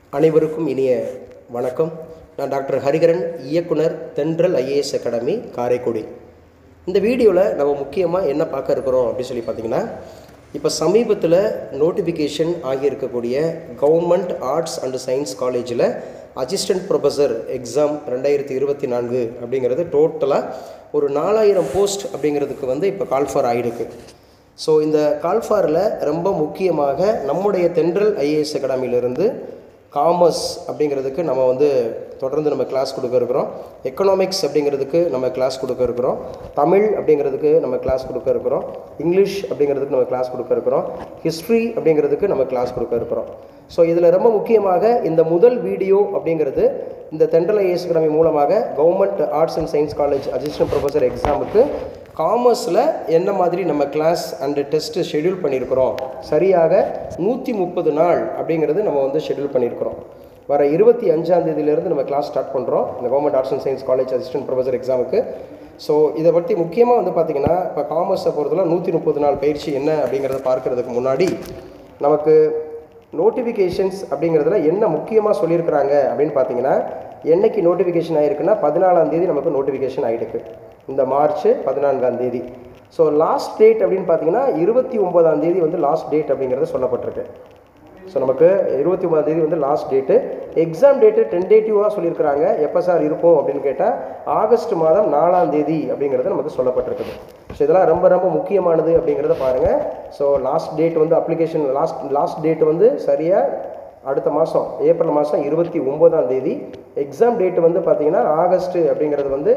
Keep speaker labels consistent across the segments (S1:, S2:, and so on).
S1: அனைவருக்கும் இனிய வணக்கம். நான் டாக்டர் ஹரிகரன், இயக்குனர், தென்றல் ஐஏஎஸ் அகாடமி, காரைக்குடி. இந்த வீடியோவில் நம்ம முக்கியமாக என்ன பார்க்க இருக்கிறோம் அப்படின்னு சொல்லி பார்த்தீங்கன்னா, இப்போ சமீபத்தில் நோட்டிஃபிகேஷன் ஆகியிருக்கக்கூடிய கவர்மெண்ட் ஆர்ட்ஸ் அண்ட் சயின்ஸ் காலேஜில் அசிஸ்டன்ட் ப்ரொஃபஸர் எக்ஸாம் 2024 அப்படிங்கிறது டோட்டலாக ஒரு 4000 போஸ்ட் அப்படிங்கிறதுக்கு இப்போ கால்ஃபார் ஆகிருக்கு. ஸோ இந்த கால்ஃபாரில் ரொம்ப முக்கியமாக நம்முடைய தென்றல் ஐஏஎஸ் அகாடமியிலிருந்து காமர்ஸ் அப்படிங்கிறதுக்கு நம்ம தொடர்ந்து நம்ம கிளாஸ் கொடுக்க இருக்கிறோம். எக்கனாமிக்ஸ் அப்படிங்கிறதுக்கு நம்ம கிளாஸ் கொடுக்க இருக்கிறோம். தமிழ் அப்படிங்கிறதுக்கு நம்ம கிளாஸ் கொடுக்க இருக்கிறோம். இங்கிலீஷ் அப்படிங்கிறதுக்கு நம்ம கிளாஸ் கொடுக்க இருக்கிறோம். ஹிஸ்ட்ரி அப்படிங்கிறதுக்கு நம்ம கிளாஸ் கொடுக்க இருக்கிறோம். ஸோ இதில் ரொம்ப முக்கியமாக இந்த முதல் வீடியோ அப்படிங்கிறது இந்த தென்றல் ஐஏஎஸ் அகாடமி மூலமாக government arts and science college assistant professor எக்ஸாமுக்கு காமர்ஸில் என்ன மாதிரி நம்ம கிளாஸ் அண்டு டெஸ்ட்டு ஷெட்யூல் பண்ணியிருக்கிறோம். சரியாக 130 நாள் அப்படிங்கிறது நம்ம ஷெட்யூல் பண்ணியிருக்கிறோம். வர 25ஆம் தேதியிலேருந்து நம்ம கிளாஸ் ஸ்டார்ட் பண்ணுறோம் இந்த government arts and science college assistant professor எக்ஸாமுக்கு. ஸோ இதை பற்றி முக்கியமாக பார்த்திங்கன்னா, இப்போ காமர்ஸை பொறுத்தவரை 130 நாள் பயிற்சி என்ன அப்படிங்கிறத பார்க்குறதுக்கு முன்னாடி நமக்கு நோட்டிஃபிகேஷன்ஸ் அப்படிங்கிறதுல என்ன முக்கியமாக சொல்லியிருக்கிறாங்க அப்படின்னு பார்த்தீங்கன்னா, என்றைக்கு நோட்டிஃபிகேஷன் ஆகிருக்குன்னா 14ஆம் தேதி நமக்கு நோட்டிஃபிகேஷன் ஆகிருக்கு, இந்த மார்ச் 14ஆம் தேதி. ஸோ லாஸ்ட் டேட் அப்படின்னு பார்த்தீங்கன்னா 29ஆம் தேதி லாஸ்ட் டேட் அப்படிங்கிறது சொல்லப்பட்டிருக்கு. ஸோ நமக்கு 29ஆம் தேதி லாஸ்ட் டேட்டு. எக்ஸாம் டேட்டு டென்டேட்டிவாக சொல்லியிருக்கிறாங்க. எப்போ சார் இருக்கும் அப்படின்னு கேட்டால் ஆகஸ்ட் மாதம் 4ஆம் தேதி அப்படிங்கிறது நமக்கு சொல்லப்பட்டிருக்குது. ஸோ இதெல்லாம் ரொம்ப ரொம்ப முக்கியமானது அப்படிங்கிறத பாருங்கள். So last date application last date சரியாக அடுத்த மாதம் ஏப்ரல் மாதம் 29ஆம் தேதி. எக்ஸாம் டேட்டு பார்த்தீங்கன்னா ஆகஸ்ட்டு அப்படிங்கிறது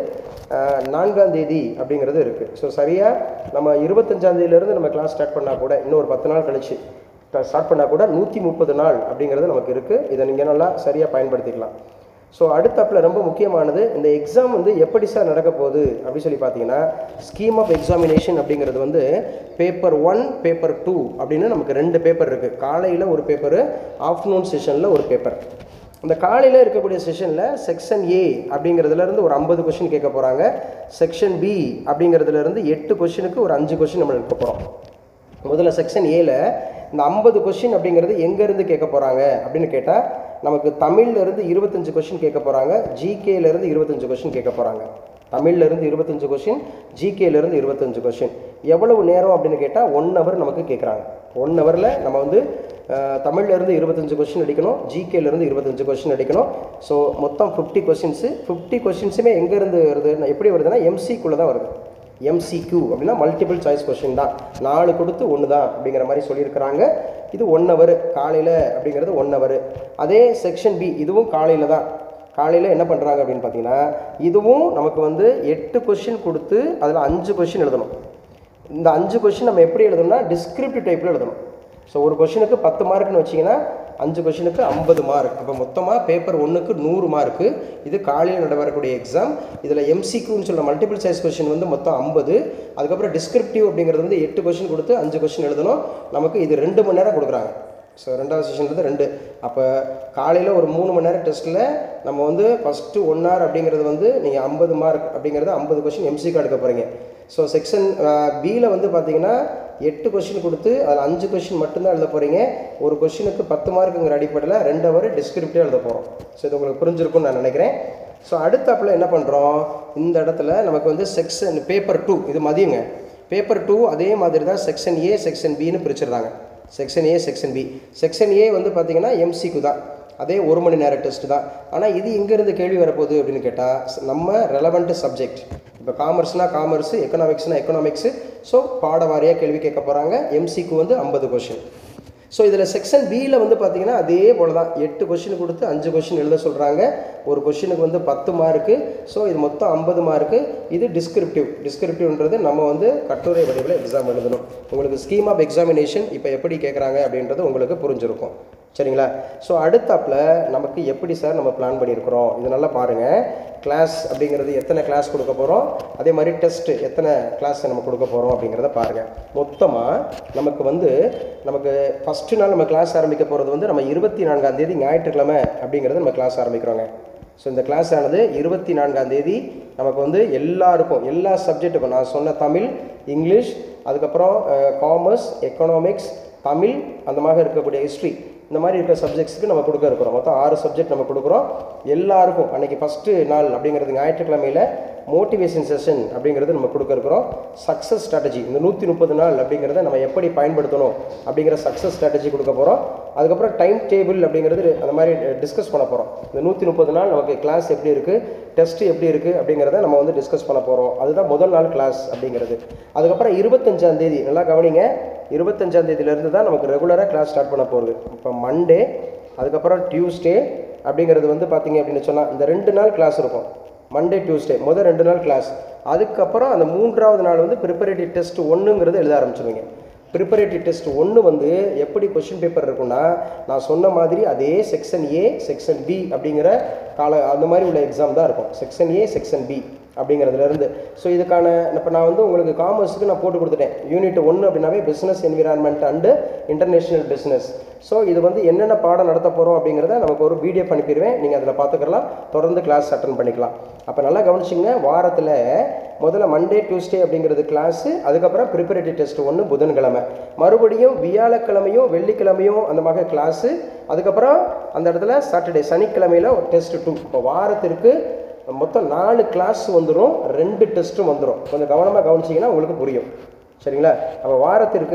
S1: 4ஆம் தேதி அப்படிங்கிறது இருக்குது. ஸோ சரியாக நம்ம 25ஆம் தேதியிலேருந்து நம்ம கிளாஸ் ஸ்டார்ட் பண்ணால் கூட இன்னும் ஒரு 10 நாள் கழிச்சு ஸ்டார்ட் பண்ணால் கூட 130 நாள் அப்படிங்கிறது நமக்கு இருக்குது. இதை நீங்கள் நல்லா சரியாக பயன்படுத்திக்கலாம். ஸோ அடுத்தப்பில் ரொம்ப முக்கியமானது, இந்த எக்ஸாம் எப்படி சார் நடக்க போகுது அப்படின்னு சொல்லி பார்த்தீங்கன்னா, ஸ்கீம் ஆஃப் எக்ஸாமினேஷன் அப்படிங்கிறது பேப்பர் 1 பேப்பர் 2 அப்படின்னு நமக்கு 2 பேப்பர் இருக்குது. காலையில் ஒரு பேப்பரு, ஆஃப்டர்நூன் செஷனில் ஒரு பேப்பர். அந்த காலையில் இருக்கக்கூடிய செஷனில் செக்ஷன் ஏ அப்படிங்கிறதுலேருந்து ஒரு 50 கொஷின் கேட்க போகிறாங்க. செக்ஷன் பி அப்படிங்கிறதுலேருந்து 8 கொஷினுக்கு ஒரு 5 கொஷின் நம்ம எடுக்க போகிறோம். முதல்ல செக்ஷன் ஏல இந்த 50 கொஷின் அப்படிங்கிறது எங்கேருந்து கேட்க போகிறாங்க அப்படின்னு கேட்டால், நமக்கு தமிழ்லேருந்து 25 கொஷின் கேட்க போகிறாங்க. ஜிகேலேருந்து 25 கொஷின் கேட்க போகிறாங்க. தமிழ்லேருந்து 25 கொஷின், ஜிகேலேருந்து 25 கொஷின். எவ்வளவு நேரம் அப்படின்னு கேட்டால் 1 ஹவர் நமக்கு கேட்குறாங்க. 1 ஹவரில் நம்ம தமிழ்லேருந்து 25 கொஷின் அடிக்கணும், ஜிகேலேருந்து 25 கொஷின் அடிக்கணும். ஸோ மொத்தம் 50 கொஷின்ஸு. 50 கொஷின்ஸுமே எங்கேருந்து வருது, எப்படி வருதுன்னா எம்சிக்குள்ளே தான் வருது. எம்சிக்யூ அப்படின்னா மல்டிபிள் சாய்ஸ் கொஷின் தான். 4 கொடுத்து 1 தான் அப்படிங்கிற மாதிரி சொல்லியிருக்கிறாங்க. இது 1 ஹவர் காலையில் அப்படிங்கிறது 1 ஹவர். அதே செக்ஷன் பி இதுவும் காலையில் தான். காலையில் என்ன பண்ணுறாங்க அப்படின்னு பார்த்தீங்கன்னா, இதுவும் நமக்கு 8 கொஷின் கொடுத்து அதில் 5 கொஷின் எழுதணும். இந்த 5 கொஷின் நம்ம எப்படி எழுதணும்னா டிஸ்கிரிப்டிவ் டைப்பில் எழுதணும். ஸோ ஒரு கொஷினுக்கு 10 மார்க்குன்னு வச்சிங்கன்னா 5 கொஷினுக்கு 50 மார்க். அப்போ மொத்தமாக பேப்பர் 1க்கு 100 மார்க்கு. இது காலையில் நடைபெறக்கூடிய எக்ஸாம். இதில் எம்சிக்யூன்னு சொல்கிற மல்டிபிள் சாய்ஸ் கொஷின் மொத்தம் 50. அதுக்கப்புறம் டிஸ்கிரிப்டிவ் அப்படிங்கிறது 8 கொஷின் கொடுத்து 5 கொஷின் எழுதணும். நமக்கு இது 2 மணி நேரம் கொடுக்குறாங்க. ஸோ 2வது செஷன்றது 2. அப்போ காலையில் ஒரு 3 மணி நேரம் டெஸ்ட்டில் நம்ம ஃபஸ்ட்டு 1 ஹவர் அப்படிங்கிறது நீங்கள் 50 மார்க் அப்படிங்கிறது 50 கொஷின் எம்சிக்கு எடுக்க போகிறீங்க. ஸோ செக்ஷன் பியில் பார்த்தீங்கன்னா 8 கொஷின் கொடுத்து அதில் 5 கொஷின் மட்டும்தான் எழுத போகிறீங்க. ஒரு கொஷினுக்கு 10 மார்க்குங்கிற அடிப்படையில் 2 ஹவர் டிஸ்கிரிப்டிவாக எழுத போகிறோம். ஸோ இது உங்களுக்கு புரிஞ்சிருக்கும்னு நான் நினைக்கிறேன். ஸோ அடுத்தாப்பில் என்ன பண்ணுறோம், இந்த இடத்துல நமக்கு செக்ஷன் பேப்பர் 2 இது மதியங்க. பேப்பர் 2 அதே மாதிரி தான் செக்ஷன் ஏ செக்ஷன் பின்னு பிரிச்சிடுறாங்க. Section A section B. Section A பார்த்தீங்கன்னா எம்சிக்கு தான், அதே 1 மணி நேரம் டெஸ்ட் தான். ஆனால் இது எங்கேருந்து கேள்வி வரப்போகுது அப்படின்னு கேட்டால், நம்ம ரெலவெண்ட் சப்ஜெக்ட். இப்போ காமர்ஸ்னால் காமர்ஸு, எக்கனாமிக்ஸ்னால் எக்கனாமிக்ஸு. ஸோ பாட வாரியாக கேள்வி கேட்க போகிறாங்க. எம்சிக்கு 50 கொஷின். ஸோ இதில் செக்ஷன் பியில் பார்த்தீங்கன்னா அதே போல் தான் 8 கொஷின் கொடுத்து 5 கொஷின் எழுத சொல்கிறாங்க. ஒரு கொஷினுக்கு 10 மார்க்கு. ஸோ இது மொத்தம் 50 மார்க்கு. இது டிஸ்கிரிப்டிவ்ன்றது நம்ம கட்டுரை வடிவில் எக்ஸாம் எழுதணும். உங்களுக்கு ஸ்கீம் ஆஃப் எக்ஸாமினேஷன் இப்போ எப்படி கேட்குறாங்க அப்படின்றது உங்களுக்கு புரிஞ்சிருக்கும். சரிங்களா? ஸோ அடுத்தாப்பில் நமக்கு எப்படி சார் நம்ம பிளான் பண்ணியிருக்கிறோம், இது நல்லா பாருங்கள். கிளாஸ் அப்படிங்கிறது எத்தனை கிளாஸ் கொடுக்க போகிறோம், அதே மாதிரி டெஸ்ட்டு எத்தனை கிளாஸ் நம்ம கொடுக்க போகிறோம் அப்படிங்கிறத பாருங்கள். மொத்தமாக நமக்கு ஃபஸ்ட்டு நாள் நம்ம கிளாஸ் ஆரம்பிக்க போகிறது நம்ம 24ஆம் தேதி ஞாயிற்றுக்கிழமை அப்படிங்கிறது நம்ம கிளாஸ் ஆரம்பிக்கிறோங்க. ஸோ இந்த கிளாஸ் ஆனது 24ஆம் தேதி நமக்கு எல்லாருக்கும் எல்லா சப்ஜெக்ட்டுக்கும் நான் சொன்ன தமிழ், இங்கிலீஷ், அதுக்கப்புறம் காமர்ஸ், எக்கனாமிக்ஸ், தமிழ், அந்த மாதிரி இருக்கக்கூடிய ஹிஸ்ட்ரி இந்த மாதிரி இருக்கிற சப்ஜெக்ட்ஸ்க்கு நம்ம கொடுக்க இருக்கிறோம். மொத்தம் 6 சப்ஜெக்ட் நம்ம கொடுக்குறோம். எல்லாருக்கும் அன்றைக்கி ஃபஸ்ட்டு நாள் அப்படிங்கிறது ஞாயிற்றுக்கிழமையில் மோட்டிவேஷன் செஷன் அப்படிங்கிறது நம்ம கொடுக்க இருக்கிறோம். சக்ஸஸ் ஸ்ட்ராட்டஜி, இந்த 130 நாள் அப்படிங்கிறத நம்ம எப்படி பயன்படுத்தணும் அப்படிங்கிற சக்ஸஸ் ஸ்ட்ராட்டஜி கொடுக்க போகிறோம். அதுக்கப்புறம் டைம் டேபிள் அப்படிங்கிறது அந்த மாதிரி டிஸ்கஸ் பண்ண போகிறோம். இந்த 130 நாள் நமக்கு கிளாஸ் எப்படி இருக்குது, டெஸ்ட்டு எப்படி இருக்குது அப்படிங்கிறத நம்ம வந்து டிஸ்கஸ் பண்ண போகிறோம். அதுதான் முதல் நாள் கிளாஸ் அப்படிங்கிறது. அதுக்கப்புறம் 25ஆம் தேதி, நல்லா கவனிங்க, 25ஆம் தேதியிலேருந்து தான் நமக்கு ரெகுலராக கிளாஸ் ஸ்டார்ட் பண்ண போகுது. இப்போ மண்டே, அதுக்கப்புறம் டியூஸ்டே அப்படிங்கிறது வந்து பார்த்திங்க அப்படின்னு சொன்னால் இந்த 2 நாள் கிளாஸ் இருக்கும். மண்டே டியூஸ்டே முதல் 2 நாள் கிளாஸ். அதுக்கப்புறம் அந்த 3ஆவது நாள் வந்து ப்ரிப்பரேட்டரி டெஸ்ட் 1ங்கிறது எழுத ஆரம்பிச்சிடுவீங்க. ப்ரிப்பரேட்டரி டெஸ்ட் 1 வந்து எப்படி கொஷின் பேப்பர் இருக்குன்னா, நான் சொன்ன மாதிரி அதே செக்ஷன் ஏ செக்ஷன் பி அப்படிங்கிற அந்த மாதிரி உள்ள எக்ஸாம் தான் இருக்கும். செக்ஷன் ஏ செக்ஷன் பி அப்படிங்கிறதுலேருந்து. ஸோ இதுக்கான இப்போ நான் வந்து உங்களுக்கு காமர்ஸுக்கு நான் போட்டு கொடுத்துட்டேன். யூனிட் 1 அப்படின்னாவே business environment and international business. So இது வந்து என்னென்ன பாடம் நடத்த போகிறோம் அப்படிங்கிறத நமக்கு ஒரு பிடிஎஃப் அனுப்பிடுவேன். நீங்கள் அதில் பார்த்துக்கலாம், தொடர்ந்து கிளாஸ் அட்டன் பண்ணிக்கலாம். அப்போ நல்லா கவனிச்சிங்க, வாரத்தில் முதல்ல மண்டே டியூஸ்டே அப்படிங்கிறது கிளாஸு, அதுக்கப்புறம் ப்ரிப்பரேட்டரி டெஸ்ட் 1 புதன்கிழமை, மறுபடியும் வியாழக்கிழமையும் வெள்ளிக்கிழமையும் அந்த மாதிரி கிளாஸு, அதுக்கப்புறம் அந்த இடத்துல சாட்டர்டே சனிக்கிழமையில் ஒரு டெஸ்ட் 2. இப்போ வாரத்திற்கு மொத்தம் 4 கிளாஸ் வந்துடும், 2 டெஸ்ட்டும் வந்துடும். கொஞ்சம் கவனமாக கவனிச்சிங்கன்னா உங்களுக்கு புரியும், சரிங்களா? அப்போ வாரத்திற்கு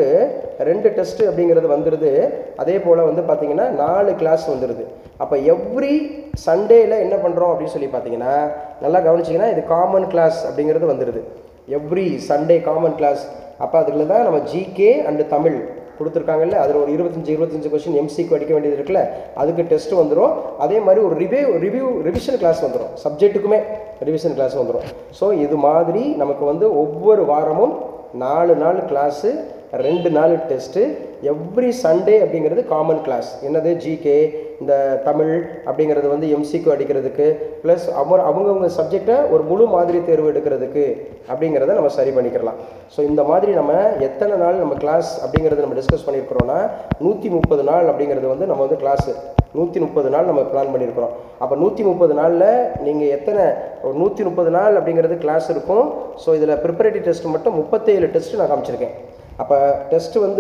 S1: 2 டெஸ்ட்டு அப்படிங்கிறது வந்துடுது. அதே போல் வந்து பார்த்திங்கன்னா 4 கிளாஸ் வந்துடுது. அப்போ எவ்ரி சண்டேயில் என்ன பண்ணுறோம் அப்படின்னு சொல்லி பார்த்தீங்கன்னா, நல்லா கவனிச்சிங்கன்னா இது காமன் கிளாஸ் அப்படிங்கிறது வந்துடுது. Every Sunday common class. அப்போ அதில் தான் நம்ம ஜிகே அண்டு தமிழ் கொடுத்துருக்காங்கல்ல, அதில் ஒரு 25 கொஸ்டின் எம்சிக்கு அடிக்க வேண்டியது இருக்குல்ல, அதுக்கு டெஸ்ட் வந்துடும். அதே மாதிரி ஒரு ரிவிஷன் கிளாஸ் வந்துடும், சப்ஜெக்ட்டுக்குமே ரிவிஷன் கிளாஸ் வந்துடும். ஸோ இது மாதிரி நமக்கு வந்து ஒவ்வொரு வாரமும் 4 நாள் கிளாஸு, 2 நாள் டெஸ்ட்டு, எவ்ரி சண்டே அப்படிங்கிறது காமன் கிளாஸ். என்னது ஜிகே, இந்த தமிழ் அப்படிங்கிறது வந்து எம்சிக்கு அடிக்கிறதுக்கு, ப்ளஸ் அவங்கவுங்க சப்ஜெக்டை ஒரு முழு மாதிரி தேர்வு எடுக்கிறதுக்கு அப்படிங்கிறத நம்ம சரி பண்ணிக்கலாம். ஸோ இந்த மாதிரி நம்ம எத்தனை நாள் நம்ம கிளாஸ் அப்படிங்கிறது நம்ம டிஸ்கஸ் பண்ணியிருக்கிறோன்னா, 130 நாள் அப்படிங்கிறது வந்து நம்ம வந்து கிளாஸு 130 நாள் நம்ம பிளான் பண்ணியிருக்கிறோம். அப்போ 130 நாளில் நீங்கள் எத்தனை, ஒரு 130 நாள் அப்படிங்கிறது கிளாஸ் இருக்கும். ஸோ இதில் ப்ரிப்பரேட்டரி டெஸ்ட் மட்டும் 37 டெஸ்ட்டு நான் காமிச்சிருக்கேன். அப்போ டெஸ்ட்டு வந்து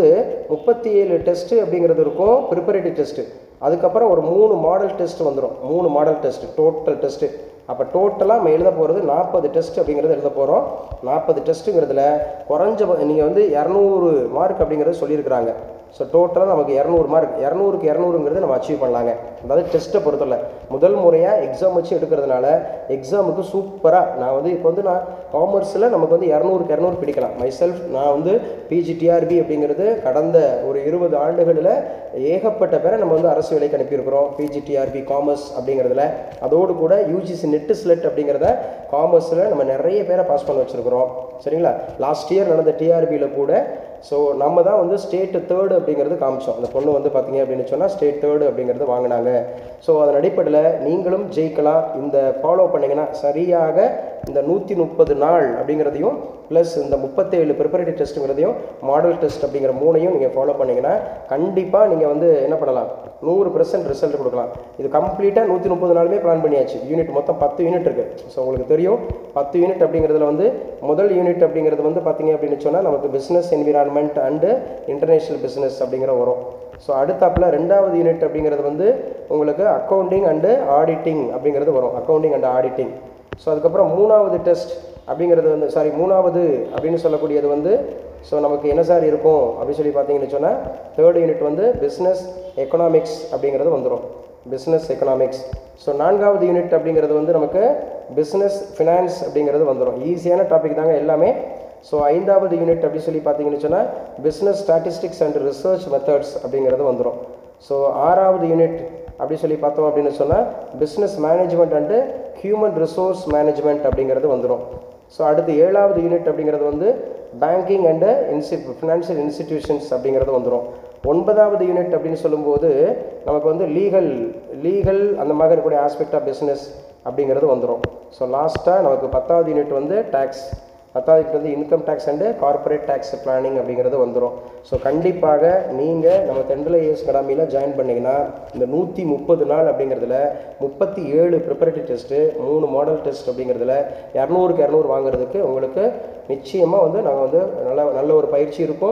S1: 37 டெஸ்ட்டு அப்படிங்கிறது இருக்கும், ப்ரிப்பரேட்டரி டெஸ்ட்டு. அதுக்கப்புறம் ஒரு 3 மாடல் டெஸ்ட் வந்துடும், 3 மாடல் டெஸ்ட்டு, டோட்டல் டெஸ்ட்டு. அப்போ டோட்டலாக நம்ம எழுத போகிறது 40 டெஸ்ட் அப்படிங்கிறது எழுத போகிறோம். 40 டெஸ்ட்டுங்கிறதுல குறைஞ்ச நீங்கள் வந்து 200 மார்க் அப்படிங்கிறது சொல்லியிருக்கிறாங்க. ஸோ டோட்டலாக நமக்கு 200 மார்க், 200க்கு 200ங்கிறது நம்ம அச்சீவ் பண்ணலாங்க. அதாவது டெஸ்ட்டை பொறுத்தல முதல் முறையாக எக்ஸாம் வச்சு எடுக்கிறதுனால எக்ஸாமுக்கு சூப்பராக நான் வந்து இப்போ வந்து நான் காமர்ஸில் நமக்கு வந்து 200க்கு 200 பிடிக்கலாம். மைசெல்ஃப் நான் வந்து பிஜிடிஆர்பி அப்படிங்கிறது கடந்த ஒரு 20 ஆண்டுகளில் ஏகப்பட்ட பேரை நம்ம வந்து அரசு வேலைக்கு அனுப்பியிருக்கிறோம். பிஜிடிஆர்பி காமர்ஸ் அப்படிங்கிறதுல, அதோடு கூட யூஜிசி நெட்டு ஸ்லெட் அப்படிங்கிறத காமர்ஸில் நம்ம நிறைய பேரை பாஸ் பண்ண வச்சுருக்கிறோம், சரிங்களா? லாஸ்ட் இயர் நடந்த டிஆர்பியில் கூட ஸோ நம்ம தான் வந்து ஸ்டேட்டு 3rd அப்படிங்கிறது காமிச்சோம். அந்த பொண்ணு வந்து பார்த்தீங்க அப்படின்னு சொன்னால் ஸ்டேட் 3rd அப்படிங்கிறது வாங்கினாங்க. ஸோ அதன் அடிப்படையில் நீங்களும் ஜெயிக்கலாம். இந்த ஃபாலோ பண்ணிங்கன்னா சரியாக இந்த 130 நாள் அப்படிங்கிறதையும் ப்ளஸ் இந்த 37 ப்ரிப்பரேட்டரி டெஸ்ட்டுங்கிறதையும் மாடல் டெஸ்ட் அப்படிங்கிற 3ஐயும் நீங்கள் ஃபாலோ பண்ணிங்கன்னா கண்டிப்பாக நீங்கள் வந்து என்ன பண்ணலாம், 100% ரிசல்ட் கொடுக்கலாம். இது கம்ப்ளீட்டாக 130 நாளுமே பிளான் பண்ணியாச்சு. யூனிட் மொத்தம் 10 யூனிட் இருக்குது. ஸோ உங்களுக்கு தெரியும் 10 யூனிட் அப்படிங்கிறதுல வந்து முதல் யூனிட் அப்படிங்கிறது வந்து பார்த்தீங்க அப்படின்னு சொன்னால் நமக்கு business environment and international business அப்படிங்கிற வரும். ஸோ அடுத்தாப்பில் 2வது யூனிட் அப்படிங்கிறது வந்து உங்களுக்கு அக்கௌண்டிங் அண்டு ஆடிட்டிங் அப்படிங்கிறது வரும், அக்கௌண்டிங் அண்டு ஆடிட்டிங். ஸோ அதுக்கப்புறம் 3வது டெஸ்ட் அப்படிங்கிறது வந்து மூணாவது அப்படின்னு சொல்லக்கூடியது வந்து ஸோ நமக்கு என்ன சார் இருக்கும் அப்படின்னு சொல்லி பார்த்தீங்கன்னு சொன்னால் 3rd யூனிட் வந்து பிஸ்னஸ் எக்கனாமிக்ஸ் அப்படிங்கிறது வந்துடும், பிஸ்னஸ் எக்கனாமிக்ஸ். ஸோ 4வது யூனிட் அப்படிங்கிறது வந்து நமக்கு பிஸ்னஸ் ஃபினான்ஸ் அப்படிங்கிறது வந்துடும். ஈஸியான டாபிக் தாங்க எல்லாமே. ஸோ 5வது யூனிட் அப்படின்னு சொல்லி பார்த்தீங்கன்னு சொன்னால் business statistics and research methods அப்படிங்கிறது வந்துடும். ஸோ 6வது யூனிட் அப்படி சொல்லி பார்த்தோம் அப்படின்னு சொன்னால் business management and human resource management அப்படிங்கிறது வந்துடும். ஸோ அடுத்து 7வது யூனிட் அப்படிங்கிறது வந்து பேங்கிங் அண்டு ஃபினான்ஷியல் இன்ஸ்டிடியூஷன்ஸ் அப்படிங்கிறது வந்துடும். 9வது யூனிட் அப்படின்னு சொல்லும்போது நமக்கு வந்து லீகல் அந்த மாதிரி இருக்கக்கூடிய ஆஸ்பெக்ட் ஆஃப் பிஸ்னஸ் அப்படிங்கிறது வந்துடும். ஸோ லாஸ்ட்டாக நமக்கு 10வது யூனிட் வந்து டேக்ஸ், 10வது வந்து income tax and corporate tax planning அப்படிங்கிறது வந்துடும். ஸோ கண்டிப்பாக நீங்கள் நம்ம தென்றல் ஐஏஎஸ் அகாடமியில் ஜாயின் பண்ணிங்கன்னா இந்த 130 நாள் அப்படிங்கிறதுல 37 ப்ரிப்பரேட்டரி டெஸ்ட்டு, 3 மாடல் டெஸ்ட் அப்படிங்கிறதுல 200க்கு 200 வாங்குறதுக்கு உங்களுக்கு நிச்சயமாக வந்து நாங்கள் வந்து நல்ல ஒரு பயிற்சி இருக்கும்.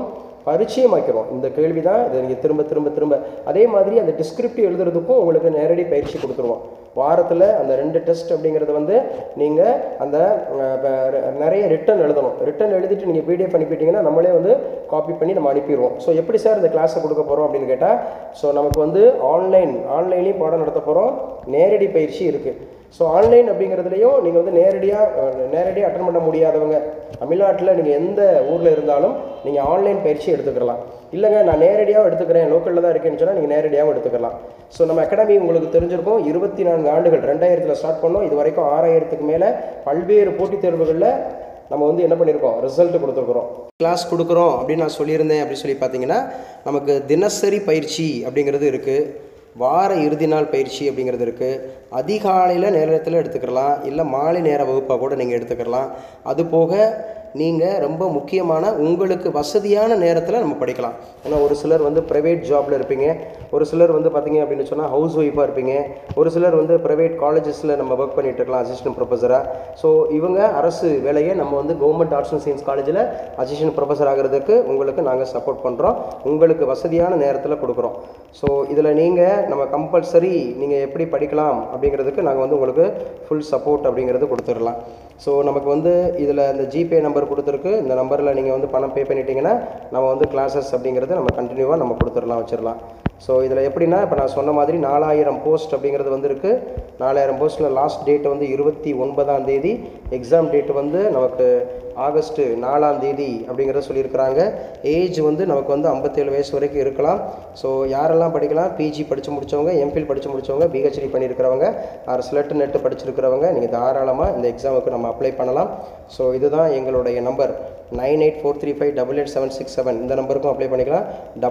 S1: பரிச்சயமாக்கிறோம். இந்த கேள்வி தான் இதை நீங்கள் திரும்ப திரும்ப திரும்ப அதே மாதிரி அந்த டிஸ்கிரிப்டிவ் எழுதுறதுக்கும் உங்களுக்கு நேரடி பயிற்சி கொடுத்துருவோம். வாரத்தில் அந்த 2 டெஸ்ட் அப்படிங்கிறது வந்து நீங்கள் அந்த நிறைய ரிட்டன் எழுதணும். ரிட்டன் எழுதிட்டு நீங்கள் பிடிஎஃப் அனுப்பிட்டீங்கன்னா நம்மளே வந்து காப்பி பண்ணி நம்ம அனுப்பிடுவோம். ஸோ எப்படி சார் இந்த கிளாஸை கொடுக்க போகிறோம் அப்படின்னு கேட்டால், ஸோ நமக்கு வந்து ஆன்லைன்லேயும் பாடம் நடத்த போகிறோம், நேரடி பயிற்சி இருக்குது. ஸோ ஆன்லைன் அப்படிங்கிறதுலையும் நீங்கள் வந்து நேரடியாக அட்டன் பண்ண முடியாதவங்க, தமிழ்நாட்டில் நீங்கள் எந்த ஊரில் இருந்தாலும் நீங்கள் ஆன்லைன் பயிற்சி எடுத்துக்கலாம். இல்லைங்க நான் நேரடியாக எடுத்துக்கிறேன், லோக்கலில் தான் இருக்கேன்னு சொன்னால் நீங்கள் நேரடியாகவும் எடுத்துக்கலாம். ஸோ நம்ம அகாடமி உங்களுக்கு தெரிஞ்சிருக்கும், 24 ஆண்டுகள், 2000 ஸ்டார்ட் பண்ணோம். இது வரைக்கும் 6000க்கு மேலே பல்வேறு போட்டித் தேர்வுகளில் நம்ம வந்து என்ன பண்ணியிருக்கோம், ரிசல்ட் கொடுத்துருக்குறோம். கிளாஸ் கொடுக்குறோம் அப்படின்னு நான் சொல்லியிருந்தேன். அப்படின்னு சொல்லி பார்த்தீங்கன்னா, நமக்கு தினசரி பயிற்சி அப்படிங்கிறது இருக்குது, வார இறுதி நாள் பயிற்சி அப்படிங்கிறது இருக்குது. அதிகாலையில் நேரத்தில் எடுத்துக்கலாம், இல்லை மாலை நேர வகுப்பாக கூட நீங்கள் எடுத்துக்கலாம். அது போக நீங்கள் ரொம்ப முக்கியமான உங்களுக்கு வசதியான நேரத்தில் நம்ம படிக்கலாம். ஏன்னா ஒரு சிலர் வந்து ப்ரைவேட் ஜாபில் இருப்பீங்க, ஒரு சிலர் வந்து பார்த்திங்க அப்படின்னு சொன்னால் ஹவுஸ் ஒய்ஃபாக இருப்பீங்க, ஒரு சிலர் வந்து ப்ரைவேட் காலேஜஸில் நம்ம ஒர்க் பண்ணிகிட்டு இருக்கலாம் அசிஸ்டன்ட் ப்ரொஃபஸராக. ஸோ இவங்க அரசு வேலையை நம்ம வந்து கவர்மெண்ட் ஆர்ட்ஸ் அண்ட் சயின்ஸ் காலேஜில் அசிஸ்டன்ட் ப்ரொஃபஸர் ஆகிறதுக்கு உங்களுக்கு நாங்கள் சப்போர்ட் பண்ணுறோம், உங்களுக்கு வசதியான நேரத்தில் கொடுக்குறோம். ஸோ இதில் நீங்கள் நம்ம கம்பல்சரி நீங்கள் எப்படி படிக்கலாம் அப்படிங்கிறதுக்கு நாங்கள் வந்து உங்களுக்கு ஃபுல் சப்போர்ட் அப்படிங்கிறது கொடுத்துடலாம். ஸோ நமக்கு வந்து இதில் இந்த ஜிபே நம்பர் கொடுத்துருக்கு, இந்த நம்பரில் நீங்கள் வந்து பணம் பே பண்ணிட்டீங்கன்னா நம்ம வந்து கிளாஸஸ் அப்படிங்கிறது நம்ம கண்டினியூவாக நம்ம கொடுத்துடலாம், வச்சிடலாம். ஸோ இதில் எப்படின்னா, இப்போ நான் சொன்ன மாதிரி 4000 போஸ்ட் அப்படிங்கிறது வந்துருக்கு. 4000 போஸ்ட்டில் லாஸ்ட் டேட் வந்து 29ஆம் தேதி, எக்ஸாம் டேட் வந்து நமக்கு ஆகஸ்ட் 4ஆம் தேதி அப்படிங்கிறத சொல்லியிருக்கிறாங்க. ஏஜ் வந்து நமக்கு வந்து 57 வயசு வரைக்கும் இருக்கலாம். ஸோ யாரெல்லாம் படிக்கலாம், பிஜி படித்து முடித்தவங்க, எம்பில் படித்து முடித்தவங்க, பிஹெச்டி பண்ணியிருக்கிறவங்க, ஸ்லெட் நெட்டு படிச்சிருக்கிறவங்க நீங்கள் தாராளமாக இந்த எக்ஸாமுக்கு நம்ம அப்ளை பண்ணலாம். ஸோ இதுதான் எங்களுடைய நம்பர் 9843588767. இந்த நம்பருக்கும் அப்ளை பண்ணிக்கலாம்.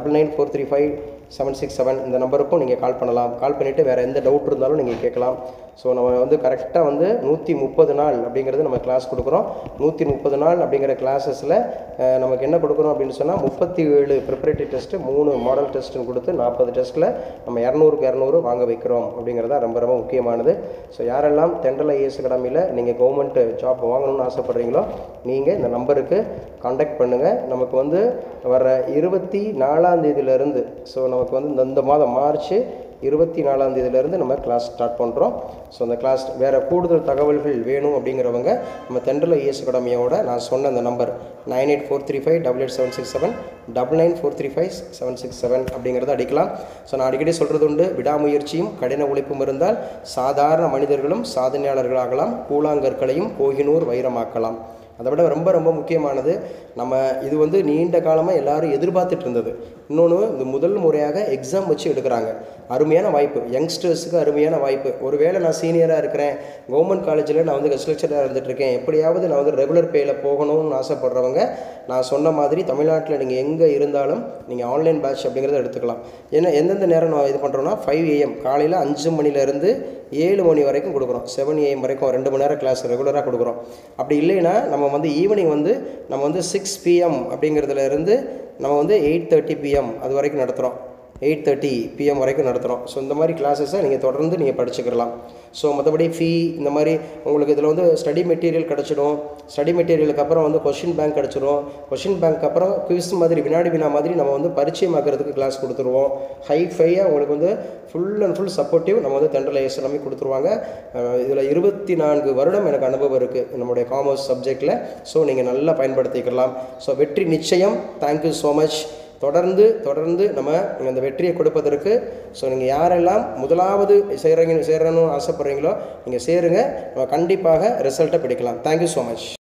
S1: 99435767 இந்த நம்பருக்கும் நீங்கள் கால் பண்ணலாம். கால் பண்ணிவிட்டு வேறு எந்த டவுட் இருந்தாலும் நீங்கள் கேட்கலாம். ஸோ நம்ம வந்து கரெக்டாக வந்து 130 நாள் அப்படிங்கிறது நம்ம கிளாஸ் கொடுக்குறோம். 130 நாள் அப்படிங்கிற கிளாஸஸில் நமக்கு என்ன கொடுக்குறோம் அப்படின்னு சொன்னால் 37 ப்ரிப்பரேட்டரி டெஸ்ட்டு, 3 மாடல் டெஸ்ட்டுன்னு கொடுத்து 40 டெஸ்ட்டில் நம்ம 200க்கு 200 வாங்க வைக்கிறோம் அப்படிங்கிறதா ரொம்ப ரொம்ப முக்கியமானது. ஸோ யாரெல்லாம் தென்றல் ஐஏஎஸ் அகாடமியில் நீங்கள் கவர்மெண்ட் ஜாப் வாங்கணும்னு ஆசைப்பட்றீங்களோ நீங்கள் இந்த நம்பருக்கு காண்டாக்ட் பண்ணுங்கள். நமக்கு வந்து வர 24ஆம் தேதியிலேருந்து, ஸோ நமக்கு வந்து இந்த மாதம் மார்ச் 24ஆம் தேதியிலேருந்து நம்ம கிளாஸ் ஸ்டார்ட் பண்ணுறோம். ஸோ அந்த கிளாஸ் வேறு கூடுதல் தகவல்கள் வேணும் அப்படிங்கிறவங்க நம்ம தென்றல் ஐஏஎஸ் அகாடமியோட நான் சொன்ன அந்த நம்பர் 9843588767 99435767 அப்படிங்கிறத அடிக்கலாம். ஸோ நான் அடிக்கடி சொல்கிறது உண்டு, விடாமுயற்சியும் கடின உழைப்பும் இருந்தால் சாதாரண மனிதர்களும் சாதனையாளர்களாகலாம், கூழாங்கற்களையும் கோஹினூர் வைரமாக்கலாம். அதை விட ரொம்ப ரொம்ப முக்கியமானது, நம்ம இது வந்து நீண்ட காலமாக எல்லோரும் எதிர்பார்த்துட்டு இருந்தது. இன்னொன்று, இந்த முதல் முறையாக எக்ஸாம் வச்சு எடுக்கிறாங்க. அருமையான வாய்ப்பு, யங்ஸ்டர்ஸுக்கு அருமையான வாய்ப்பு. ஒருவேளை நான் சீனியராக இருக்கிறேன், கவர்மெண்ட் காலேஜில் நான் வந்து கெஸ்ட் லெக்சராக இருந்துகிட்ருக்கேன், எப்படியாவது நான் வந்து ரெகுலர் பேயில் போகணும்னு ஆசைப்படுறவங்க, நான் சொன்ன மாதிரி தமிழ்நாட்டில் நீங்கள் எங்கே இருந்தாலும் நீங்கள் ஆன்லைன் பேட்ச் அப்படிங்கிறத எடுத்துக்கலாம். ஏன்னா எந்தெந்த நேரம் நான் இது பண்ணுறோன்னா 5 AM காலையில் 5 மணிலேருந்து 7 மணி வரைக்கும் கொடுக்குறோம். 7 AM வரைக்கும் 2 மணி நேரம் கிளாஸ் ரெகுலராக கொடுக்குறோம். அப்படி இல்லைன்னா நம்ம வந்து ஈவினிங் வந்து நம்ம வந்து 6 PM அப்படிங்கிறதுலேருந்து நம்ம வந்து 8:30 PM அது வரைக்கும் நடத்துகிறோம். 8:30 PM வரைக்கும் நடத்துகிறோம். ஸோ இந்த மாதிரி கிளாஸஸை நீங்கள் தொடர்ந்து நீங்கள் படிச்சுக்கலாம். ஸோ மற்றபடி ஃபீ இந்த மாதிரி உங்களுக்கு இதில் வந்து ஸ்டடி மெட்டீரியல் கிடச்சிடும். ஸ்டடி மெட்டீரியலுக்கு அப்புறம் வந்து கொஷின் பேங்க் கிடச்சிடும். கொஷின் பேங்க் அப்புறம் குவிஸ் மாதிரி வினாடி வினா மாதிரி நம்ம வந்து பரிச்சயமாக்கிறதுக்கு கிளாஸ் கொடுத்துருவோம். ஹைஃபையாக உங்களுக்கு வந்து ஃபுல் அண்ட் ஃபுல் சப்போர்ட்டிவ் நம்ம வந்து தென்றல் ஐஏஎஸ் எல்லாமே கொடுத்துருவாங்க. இதில் 24 வருடம் எனக்கு அனுபவம் இருக்குது நம்முடைய காமர்ஸ் சப்ஜெக்டில். ஸோ நீங்கள் நல்லா பயன்படுத்திக்கலாம். ஸோ வெற்றி நிச்சயம். Thank you so much. தொடர்ந்து நம்ம அந்த வெற்றியை கொடுப்பதற்கு ஸோ நீங்கள் யாரெல்லாம் முதலாவது சேரணும்னு ஆசைப்பட்றீங்களோ நீங்கள் சேருங்க. நம்ம கண்டிப்பாக ரிசல்ட்டை பிடிக்கலாம். Thank you so much.